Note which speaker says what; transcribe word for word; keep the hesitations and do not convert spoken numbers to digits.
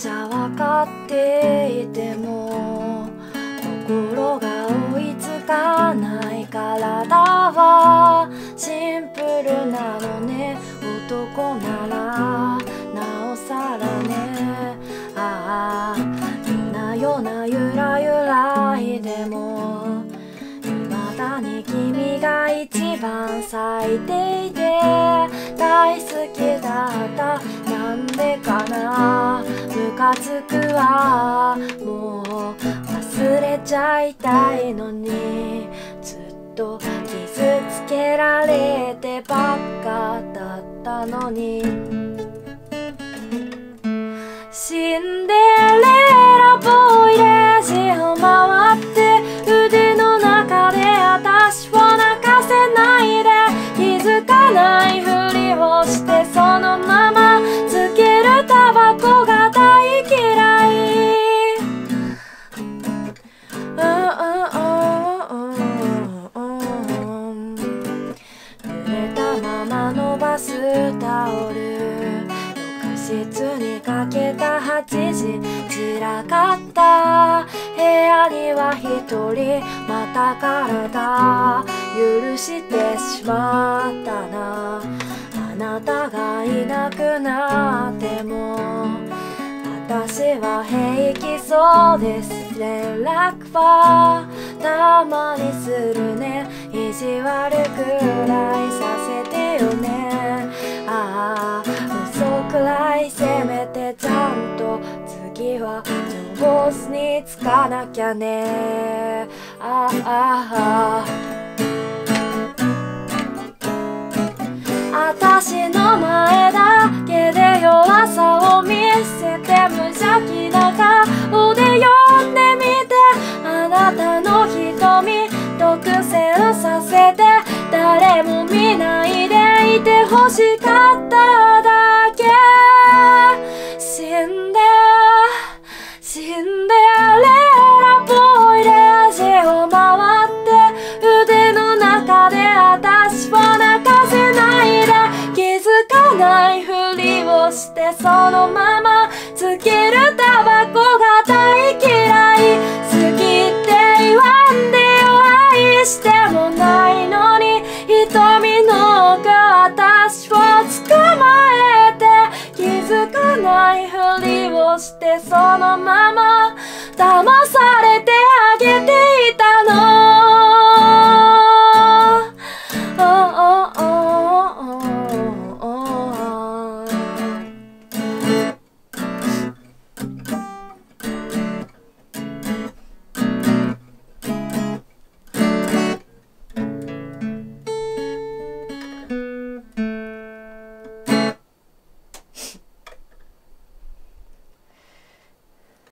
Speaker 1: じゃ分かっていても心が追いつかない体はシンプルなのね。男ならなおさらね。ああ夜な夜なゆらゆらいでも未だに君が一番咲いていて大好きだった。なんでかなムカつくわ。もう忘れちゃいたいのにずっと傷つけられてばっかだったのに。シンデレラボーイレジを回って腕の中で私を泣かせないで。気づかないふりをしてそのままつけるタバコが大嫌い。濡れたまま伸ばすタオル浴室にかけたはちじ散らかった部屋には一人また体許してしまったな。あなたがいなくなっても私は平気そうです。連絡はたまにするね。意地悪くらいさせてよね。ああ嘘くらいせめてちゃんと次は上手につかなきゃね。ああ私の前だけで弱さを見せて無邪気な顔で呼んでみて。あなたの瞳独占させて誰も見ないでいて欲しかっただけ。死んで死んでレラボーイレジを回って腕の中で私を泣かせないで。気づかないふりをしてそのままつけるタバコが大嫌い。好きって言わんでよ。愛してもないのに瞳の奥私を捕まえて気づかないふりをしてそのまま騙されてあげていたの。